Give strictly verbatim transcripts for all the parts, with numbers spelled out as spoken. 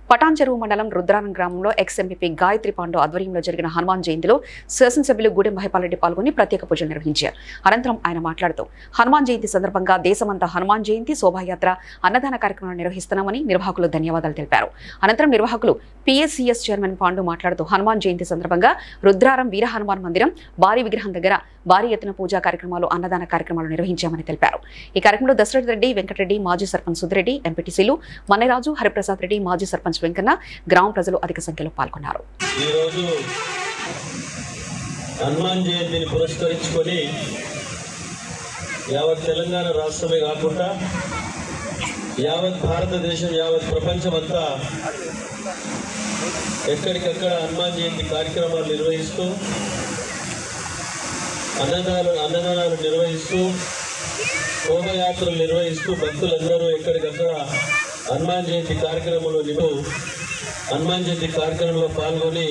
పటాన్చెరువు మండలం రుద్రారం గ్రామంలో ex MP Gayatri Pandu ఆధ్వర్యంలో జరిగిన హనుమాన్ జయంతిలో శాసనసభ్యులు గూడెం మహిపాల్రెడ్డి పాల్గొని ప్రత్యేక పూజలు నిర్వహించారు. అనంతరం ఆయన మాట్లాడుతూ హనుమాన్ జయంతి సందర్భంగా దేశమంతా హనుమాన్ జయంతి శోభాయాత్ర అన్నదాన కార్యక్రమాలు నిర్వహిస్తున్నామని నిర్వాహకులు ధన్యవాదాలు తెలిపారు. అనంతరం నిర్వాహకులు పిఎస్సిఎస్ చైర్మన్ పాండు మాట్లాడుతూ హనుమాన్ జయంతి సందర్భంగా రుద్రారం వీర హనుమాన్ మందిరం భారీ విగ్రహం దగ్గర భారీ ఎత్తున పూజా కార్యక్రమాలు అన్నదాన కార్యక్రమాలు నిర్వహించామని తెలిపారు. ఈ కార్యక్రమంలో దశరథ్ రెడ్డి, వెంకటరెడ్డి, మాజీ సర్పంచ్ సుధిరెడ్డి, ఎంపీటీసీలు మన్నెరాజు, హరిప్రసాద్ రెడ్డి, మాజీ సర్పంచ్ వెంకన్న, గ్రామ ప్రజలు అధిక సంఖ్యలో పాల్గొన్నారు. ఈరోజు హనుమాన్ జయంతిని పురస్కరించుకొని యావత్ తెలంగాణ రాష్ట్రమే కాకుండా యావత్ భారతదేశం, యావత్ ప్రపంచం అంతా ఎక్కడికక్కడ హనుమాన్ జయంతి కార్యక్రమాలు నిర్వహిస్తూ అన్నదానాలు అన్నదానాలు నిర్వహిస్తూ శోభయాత్రలు నిర్వహిస్తూ భక్తులందరూ ఎక్కడికక్కడ హనుమాన్ జయంతి కార్యక్రమంలో నిండు హనుమాన్ జయంతి కార్యక్రమంలో పాల్గొని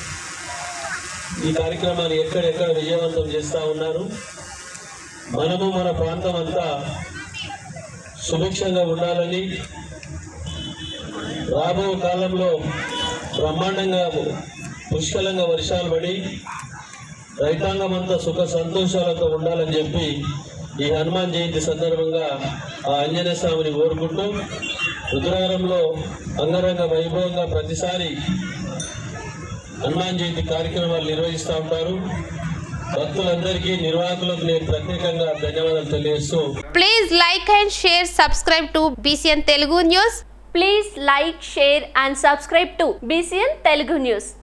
ఈ కార్యక్రమాన్ని ఎక్కడెక్కడ విజయవంతం చేస్తూ ఉన్నారు. మనము మన ప్రాంతం అంతా సుభిక్షంగా ఉండాలని, రాబో కాలంలో బ్రహ్మాండంగా పుష్కలంగా వర్షాలు పడి రైతాంగం అంతా సుఖ సంతోషాలతో ఉండాలని చెప్పి ఈ హనుమాన్ జయంతి సందర్భంగా ఆ ఆంజనేయ స్వామిని కోరుకుంటూ రుద్రారంలో అంగరంగ వైభవంగా ప్రతిసారి హనుమాన్ జయంతి కార్యక్రమాలు నిర్వహిస్తూ ఉంటారు. భక్తులందరికీ, నిర్వాహకులకు నేను ప్రత్యేకంగా ధన్యవాదాలు తెలియజేస్తూ please like and share subscribe to BCN Telugu news. Please like, share and subscribe to BCN Telugu news.